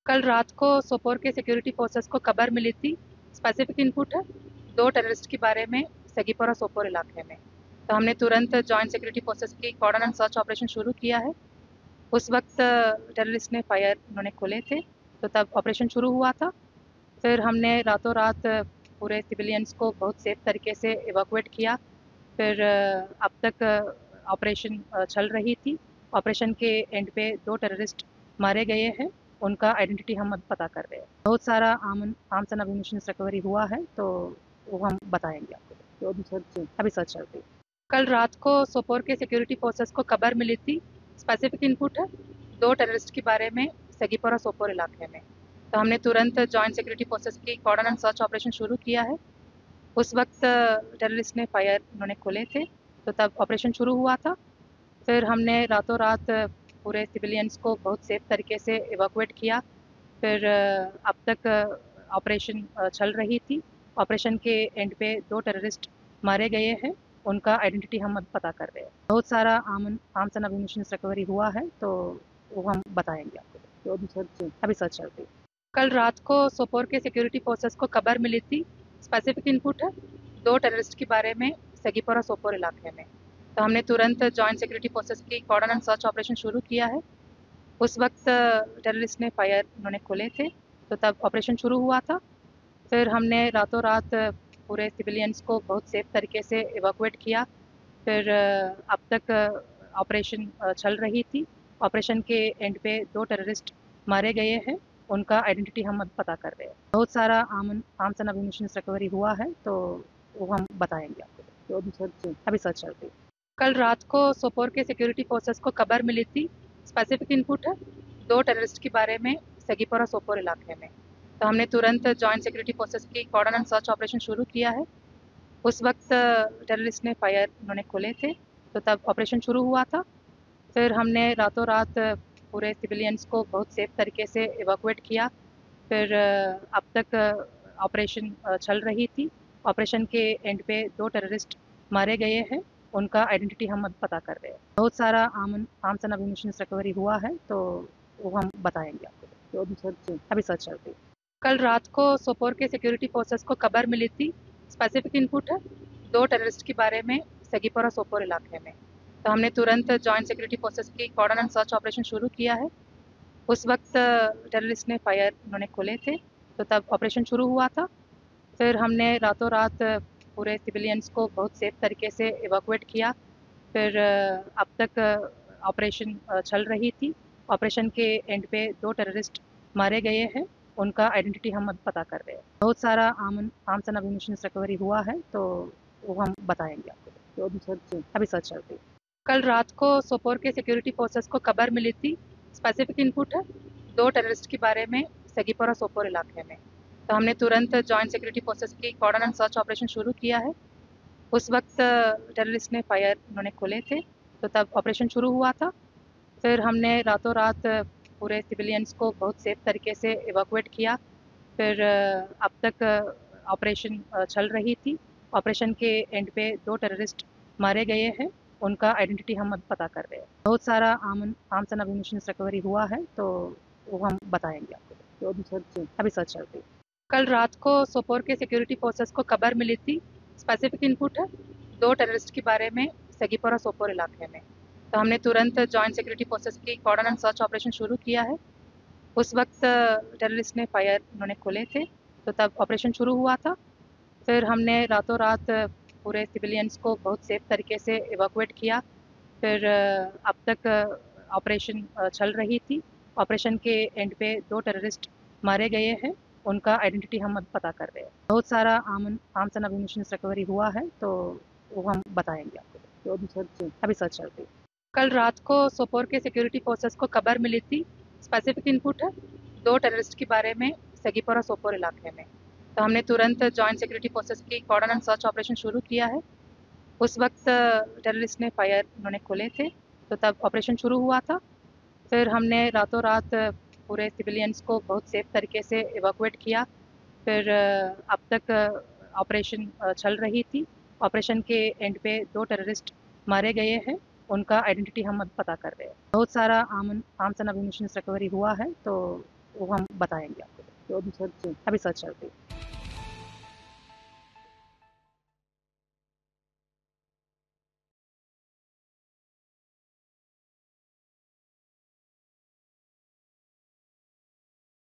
कल रात को सोपोर के सिक्योरिटी फोर्सेस को खबर मिली थी। स्पेसिफिक इनपुट है 2 टेररिस्ट के बारे में सगीपोरा सोपोर इलाके में। तो हमने तुरंत जॉइंट सिक्योरिटी फोर्सेस की कॉर्डन एंड सर्च ऑपरेशन शुरू किया है। उस वक्त टेररिस्ट ने फायर उन्होंने खोले थे, तो तब ऑपरेशन शुरू हुआ था। फिर हमने रातों रात पूरे सिविलियंस को बहुत सेफ तरीके से इवैक्यूएट किया। फिर अब तक ऑपरेशन चल रही थी। ऑपरेशन के एंड पे 2 टेररिस्ट मारे गए हैं। उनका आइडेंटिटी हम अब पता कर रहे हैं। बहुत सारा आर्म्स एंड अम्यूनिशन रिकवरी हुआ है, तो वो हम बताएंगे आपको। तो अभी सर्च चल रही है। कल रात को सोपोर के सिक्योरिटी फोर्सेस को खबर मिली थी। स्पेसिफिक इनपुट है 2 टेररिस्ट के बारे में सगीपोरा सोपोर इलाके में। तो हमने तुरंत जॉइंट सिक्योरिटी फोर्सेस की कॉर्डन एंड सर्च ऑपरेशन शुरू किया है। उस वक्त टेररिस्ट ने फायर उन्होंने खोले थे, तो तब ऑपरेशन शुरू हुआ था। फिर हमने रातों रात पूरे सिविलियंस को बहुत सेफ तरीके से इवैक्यूएट किया। फिर अब तक ऑपरेशन चल रही थी। ऑपरेशन के एंड पे 2 टेररिस्ट मारे गए हैं। उनका आइडेंटिटी हम अब पता कर रहे हैं। बहुत सारा आर्म्स एंड अम्यूनिशन रिकवरी हुआ है, तो वो हम बताएंगे आपको। तो अभी सर्च चल रही है। कल रात को सोपोर के सिक्योरिटी फोर्सेस को खबर मिली थी। स्पेसिफिक इनपुट है 2 टेररिस्ट के बारे में सगीपोरा सोपोर इलाके में। तो हमने तुरंत जॉइंट सिक्योरिटी फोर्सेस की कॉर्डन एंड सर्च ऑपरेशन शुरू किया है। उस वक्त टेररिस्ट ने फायर उन्होंने खोले थे, तो तब ऑपरेशन शुरू हुआ था। फिर हमने रातों रात पूरे सिविलियंस को बहुत सेफ तरीके से इवैक्यूएट किया। फिर अब तक ऑपरेशन चल रही थी। ऑपरेशन के एंड पे 2 टेररिस्ट मारे गए हैं। उनका आइडेंटिटी हम अब पता कर रहे हैं। बहुत सारा आर्म्स एंड अम्यूनिशन रिकवरी हुआ है, तो वो हम बताएंगे आपको। तो अभी सर्च चल रही है। कल रात को सोपोर के सिक्योरिटी फोर्सेस को खबर मिली थी। स्पेसिफिक इनपुट है 2 टेररिस्ट के बारे में सगीपोरा सोपोर इलाके में। तो हमने तुरंत जॉइंट सिक्योरिटी फोर्सेस की कॉर्डन एंड सर्च ऑपरेशन शुरू किया है। उस वक्त टेररिस्ट ने फायर उन्होंने खोले थे, तो तब ऑपरेशन शुरू हुआ था। फिर हमने रातों रात पूरे सिविलियंस को बहुत सेफ तरीके से इवैक्यूएट किया। फिर अब तक ऑपरेशन चल रही थी। ऑपरेशन के एंड पे 2 टेररिस्ट मारे गए हैं। उनका आइडेंटिटी हम अब पता कर रहे हैं। बहुत सारा आर्म्स एंड अम्यूनिशन रिकवरी हुआ है, तो वो हम बताएंगे आपको। तो अभी सर्च चल रही है। कल रात को सोपोर के सिक्योरिटी फोर्सेस को खबर मिली थी। स्पेसिफिक इनपुट है 2 टेररिस्ट के बारे में सगीपोरा सोपोर इलाके में। तो हमने तुरंत जॉइंट सिक्योरिटी फोर्सेस की कॉर्डन एंड सर्च ऑपरेशन शुरू किया है। उस वक्त टेररिस्ट ने फायर उन्होंने खोले थे, तो तब ऑपरेशन शुरू हुआ था। फिर हमने रातों रात पूरे सिविलियंस को बहुत सेफ तरीके से इवैक्यूएट किया। फिर अब तक ऑपरेशन चल रही थी। ऑपरेशन के एंड पे 2 टेररिस्ट मारे गए हैं। उनका आइडेंटिटी हम अब पता कर रहे हैं। बहुत सारा आर्म्स एंड अम्यूनिशन रिकवरी हुआ है, तो वो हम बताएंगे आपको। तो अभी सर्च चल रही है। कल रात को सोपोर के सिक्योरिटी फोर्सेस को खबर मिली थी। स्पेसिफिक इनपुट है 2 टेररिस्ट के बारे में सगीपोरा सोपोर इलाके में। तो हमने तुरंत जॉइंट सिक्योरिटी फोर्सेस की कॉर्डन एंड सर्च ऑपरेशन शुरू किया है। उस वक्त टेररिस्ट ने फायर उन्होंने खोले थे, तो तब ऑपरेशन शुरू हुआ था। फिर हमने रातों रात पूरे सिविलियंस को बहुत सेफ तरीके से इवैक्यूएट किया। फिर अब तक ऑपरेशन चल रही थी। ऑपरेशन के एंड पे 2 टेररिस्ट मारे गए हैं। उनका आइडेंटिटी हम अब पता कर रहे हैं। बहुत सारा आर्म्स एंड अम्यूनिशन रिकवरी हुआ है, तो वो हम बताएंगे आपको। तो अभी सर्च चल रही है। कल रात को सोपोर के सिक्योरिटी फोर्सेस को खबर मिली थी। स्पेसिफिक इनपुट है 2 टेररिस्ट के बारे में सगीपोरा सोपोर इलाके में। तो हमने तुरंत जॉइंट सिक्योरिटी फोर्सेस की कॉर्डन एंड सर्च ऑपरेशन शुरू किया है। उस वक्त टेररिस्ट ने फायर उन्होंने खोले थे, तो तब ऑपरेशन शुरू हुआ था। फिर हमने रातों रात पूरे सिविलियंस को बहुत सेफ तरीके से इवैक्यूएट किया। फिर अब तक ऑपरेशन चल रही थी। ऑपरेशन के एंड पे 2 टेररिस्ट मारे गए हैं। उनका आइडेंटिटी हम अब पता कर रहे हैं। बहुत सारा आर्म्स एंड अम्यूनिशन रिकवरी हुआ है, तो वो हम बताएंगे आपको। तो अभी सर्च चल रही है। कल रात को सोपोर के सिक्योरिटी फोर्सेस को खबर मिली थी। स्पेसिफिक इनपुट है 2 टेररिस्ट के बारे में सगीपोरा सोपोर इलाके में। तो हमने तुरंत जॉइंट सिक्योरिटी फोर्सेस की कॉर्डन एंड सर्च ऑपरेशन शुरू किया है। उस वक्त टेररिस्ट ने फायर उन्होंने खोले थे, तो तब ऑपरेशन शुरू हुआ था। फिर हमने रातों रात पूरे सिविलियंस को बहुत सेफ तरीके से इवैक्यूएट किया। फिर अब तक ऑपरेशन चल रही थी। ऑपरेशन के एंड पे 2 टेररिस्ट मारे गए हैं। उनका आइडेंटिटी हम अब पता कर रहे हैं। बहुत सारा आर्म्स एंड अम्यूनिशन रिकवरी हुआ है, तो वो हम बताएंगे आपको। तो अभी सर्च अभी सर्च चल रही है।